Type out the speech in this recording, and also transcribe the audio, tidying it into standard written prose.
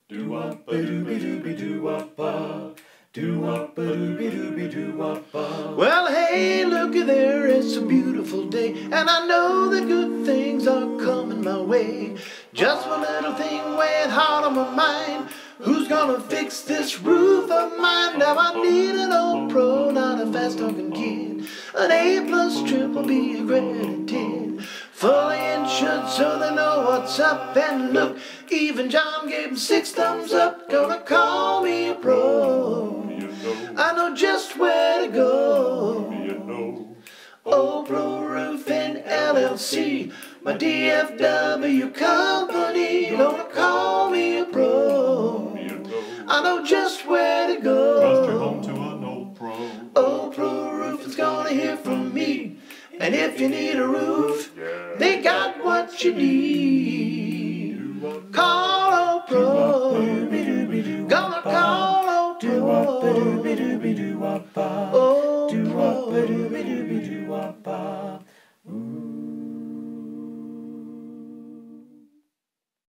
Do-wop-a-dooby-dooby-doo-wop-a. Do-wop-a-dooby-dooby-doo-wop-a. Well, hey, looky there, it's a beautiful day, and I know that good things are coming my way. Just one little thing weighing hard on my mind. Who's gonna fix this roof of mine? Now I need an old pro, not a fast-talking kid. An A+ trip will be accredited, fully insured so they know what's up. And look, even John gave him 6 thumbs up. Gonna call me a pro. I know just where to go. Old Pro Roofing LLC, my DFW company. Gonna call me a pro. I know just where to go. Trust your home to an Old Pro. Old Pro Roofing's gonna hear from me. And if you need a roof, they got what you need. Call Old Pro. Gonna call Old Pro. Old Pro.